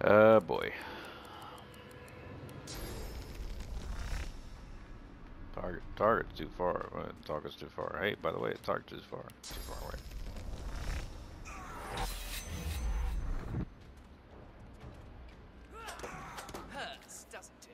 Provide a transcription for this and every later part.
Boy. Target's too far. Target's too far. Hey, by the way, target's too far. Too far away. Hurts, doesn't it?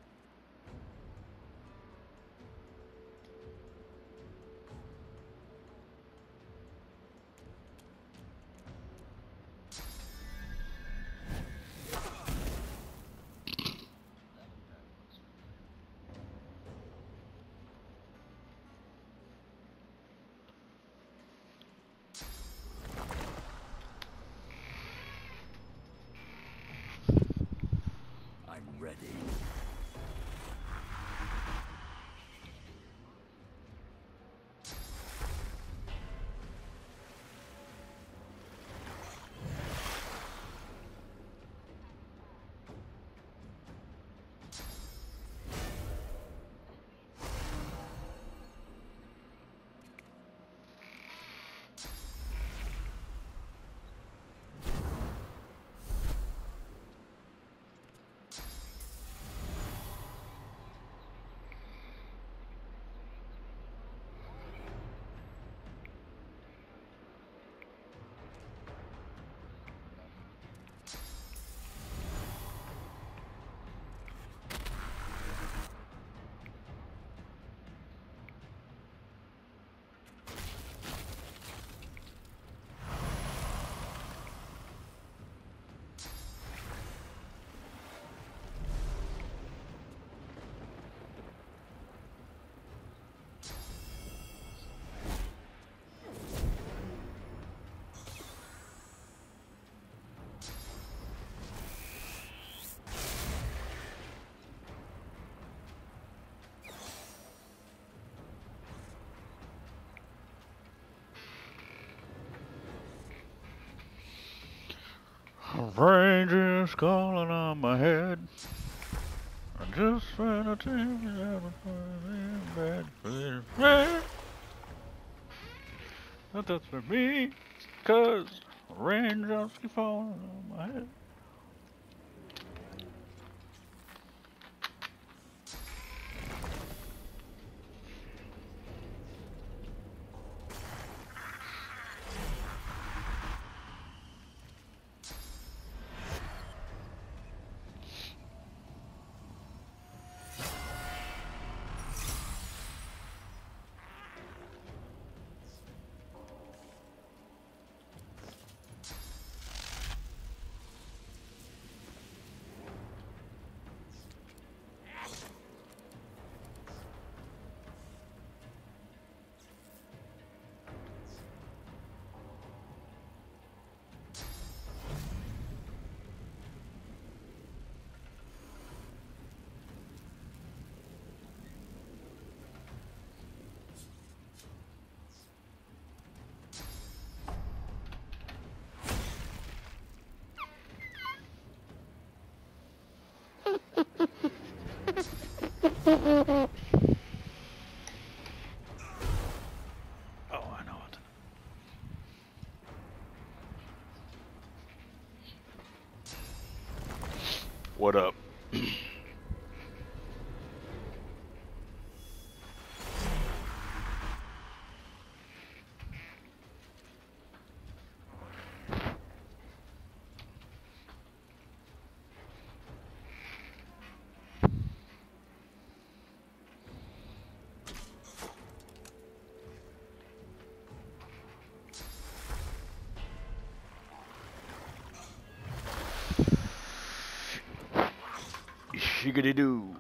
I'm ready. Rangers calling on my head. I just found a team bad. But that's for me, cause raindrops keep falling on my head. Oh, I know it. What up? Shiggity doo.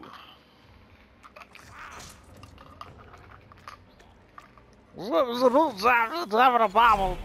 What was the rules having a bobble?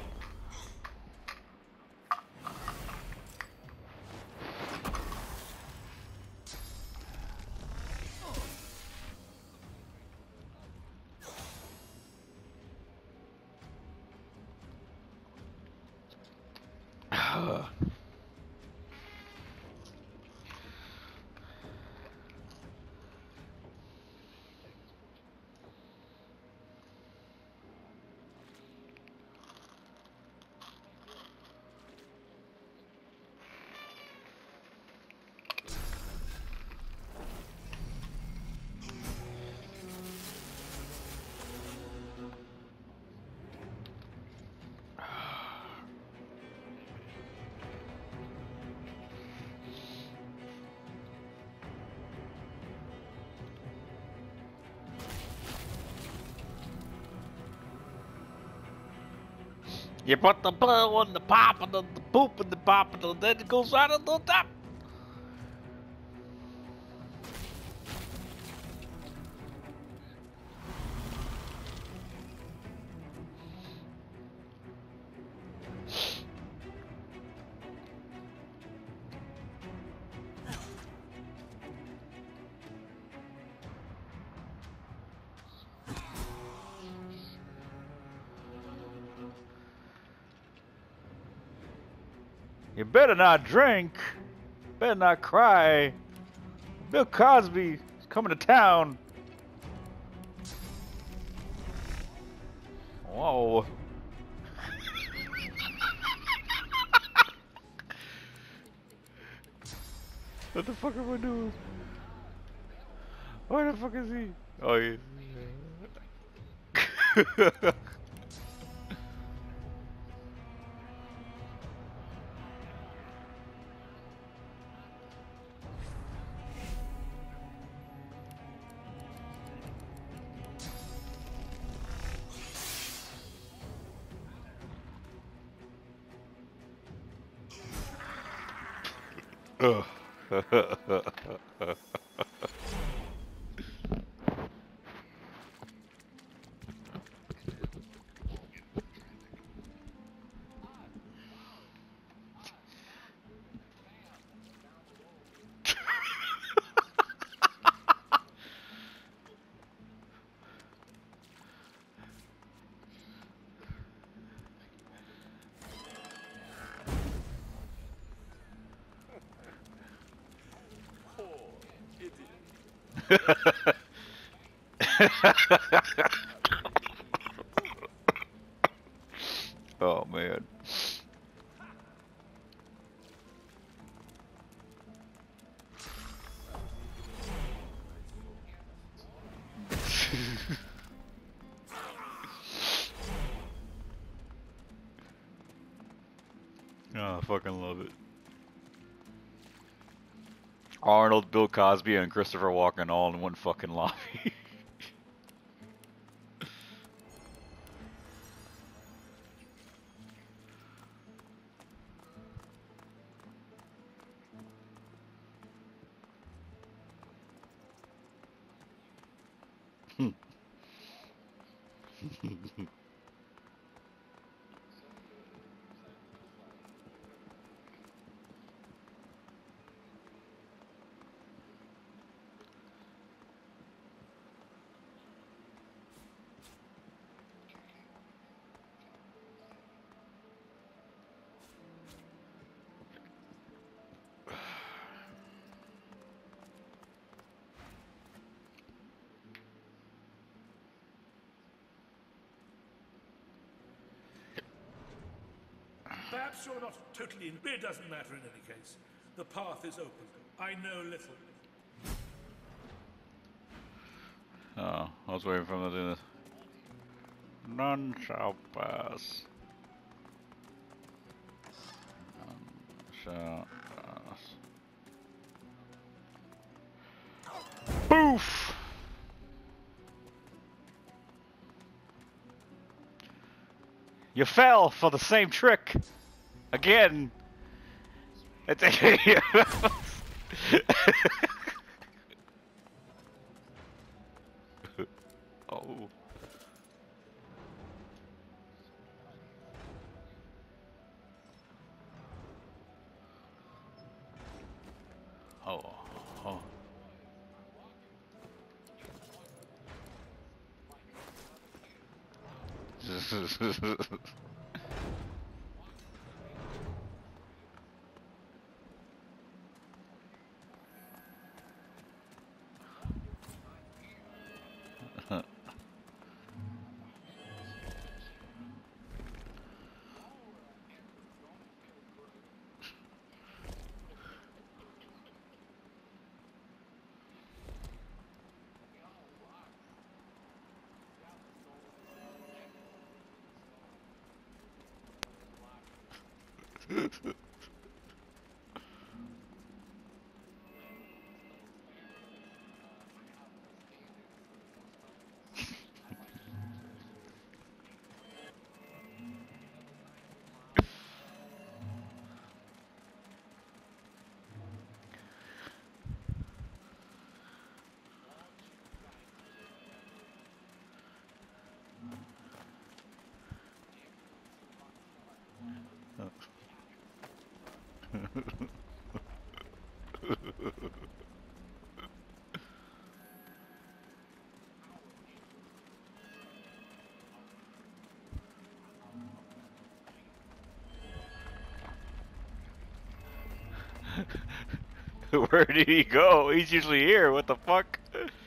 You put the pill on the pop and the poop and the pop and then it goes right on the top. You better not drink. Better not cry. Bill Cosby is coming to town. Whoa. What the fuck am I doing? Where the fuck is he? Oh, yeah. Ugh. Oh man. Oh, I fucking love it. Arnold, Bill Cosby, and Christopher Walken all in one fucking lobby. Perhaps you're not totally in. It doesn't matter in any case. The path is open. I know little. Oh, I was waiting for him to do this. None shall pass. None shall pass. Boof! You fell for the same trick. Again. Oh. Oh. Oh. Where did he go? He's usually here. What the fuck?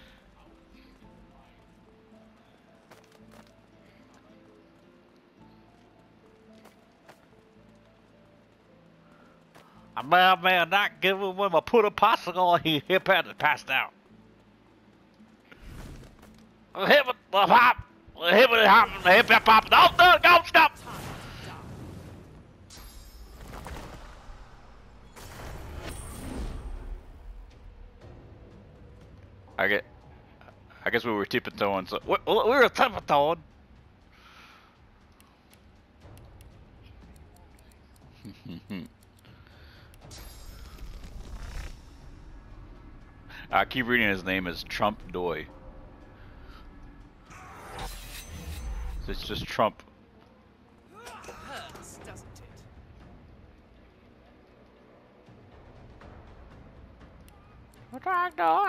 I may not give him when I put a popsicle and he hip had passed out. Hip it, the pop, hip it, hop, hip it, pop. No, no, no, stop. I guess we were tiptoeing. So we were tiptoeing. I keep reading his name as Trump Doy. It's just Trump. Hurts, doesn't it? What Doy?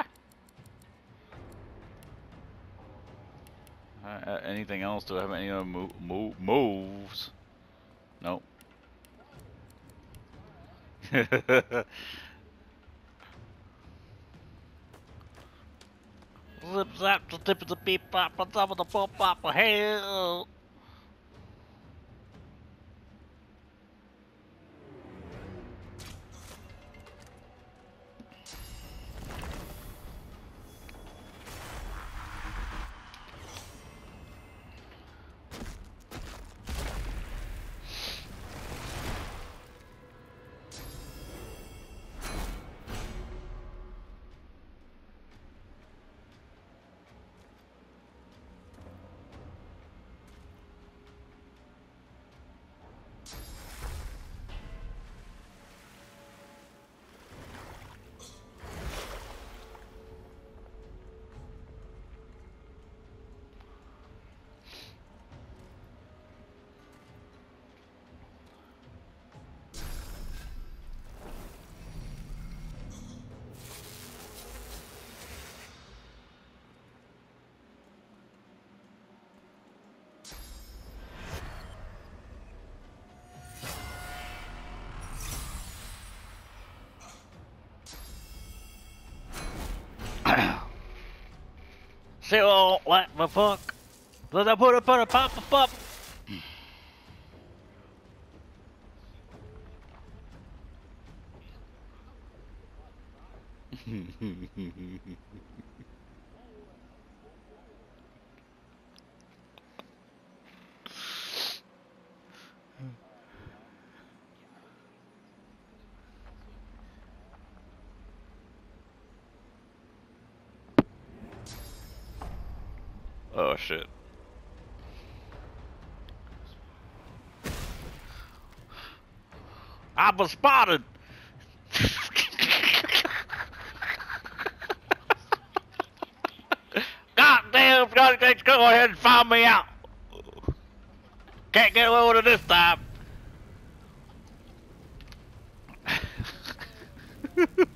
Anything else? Do I have any other moves? Nope. Zip zap, the tip of the beep pop, on top of the pop pop, hell. She won't let me fuck. Let I put a pop pop. Oh shit. I was spotted. Goddamn, go ahead and find me out. Can't get away with it this time.